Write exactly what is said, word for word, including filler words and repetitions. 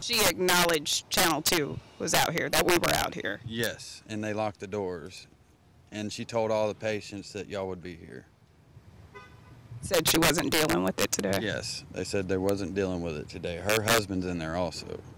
She acknowledged Channel two was out here, that we were out here. Yes, and they locked the doors. And she told all the patients that y'all would be here. Said she wasn't dealing with it today. Yes, they said they wasn't dealing with it today. Her husband's in there also.